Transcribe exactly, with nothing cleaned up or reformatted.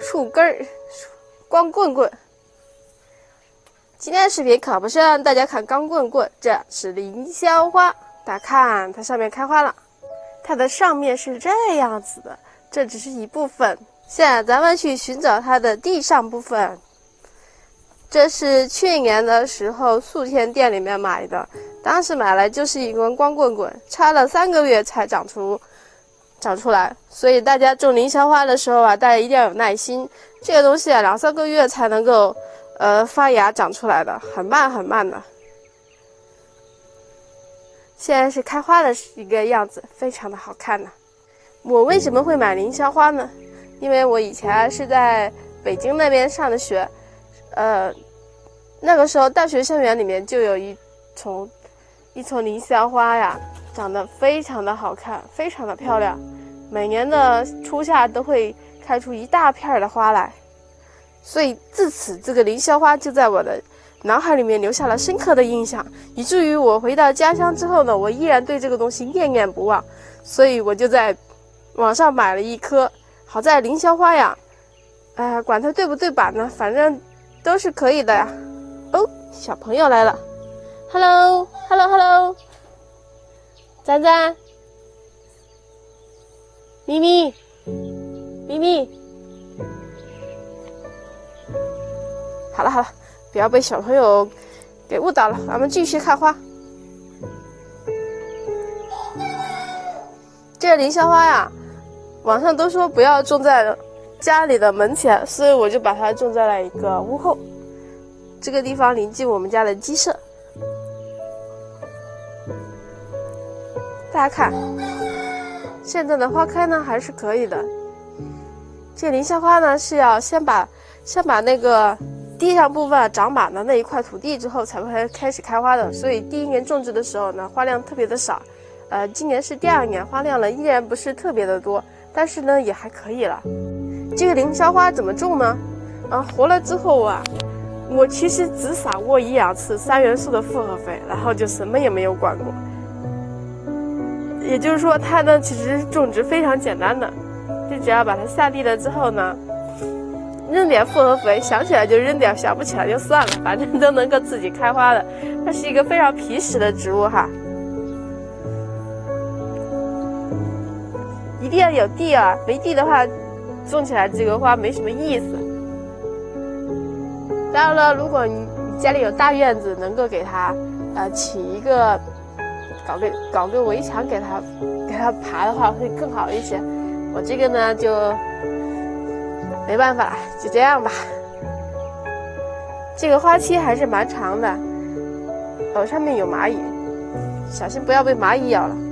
树根儿、光棍棍。今天的视频可不是让大家看光棍棍，这是凌霄花。大家看，它上面开花了，它的上面是这样子的，这只是一部分。现在咱们去寻找它的地上部分。这是去年的时候宿天店里面买的，当时买来就是一根光棍棍，插了三个月才长出长出来。所以大家种凌霄花的时候啊，大家一定要有耐心，这个东西啊，两三个月才能够呃发芽长出来的，很慢很慢的。现在是开花的一个样子，非常的好看呢。我为什么会买凌霄花呢？因为我以前是在北京那边上的学，呃，那个时候大学校园里面就有一丛一丛凌霄花呀，长得非常的好看，非常的漂亮，每年的初夏都会开出一大片的花来，所以自此这个凌霄花就在我的脑海里面留下了深刻的印象，以至于我回到家乡之后呢，我依然对这个东西念念不忘，所以我就在网上买了一颗。好在凌霄花呀，哎呀，管它对不对版呢，反正都是可以的呀。哦，小朋友来了 ，Hello Hello Hello， 赞赞，咪咪，咪咪，好了好了，不要被小朋友给误导了，咱们继续看花。这凌霄花呀，网上都说不要种在家里的门前，所以我就把它种在了一个屋后，这个地方临近我们家的鸡舍。大家看，现在的花开呢还是可以的。这凌霄花呢是要先把先把那个地上部分长满了那一块土地之后才会开始开花的，所以第一年种植的时候呢，花量特别的少。呃，今年是第二年，花量呢依然不是特别的多，但是呢也还可以了。这个凌霄花怎么种呢？啊，活了之后啊，我其实只撒过一两次三元素的复合肥，然后就什么也没有管过。也就是说，它呢其实种植非常简单的，就只要把它下地了之后呢，扔点复合肥，想起来就扔点，想不起来就算了，反正都能够自己开花的。它是一个非常皮实的植物哈。一定要有地啊，没地的话，种起来这个花没什么意思。当然了，如果你家里有大院子，能够给它呃起一个，搞个搞个围墙给它给它爬的话，会更好一些。我这个呢就没办法，就这样吧。这个花期还是蛮长的，哦，上面有蚂蚁，小心不要被蚂蚁咬了。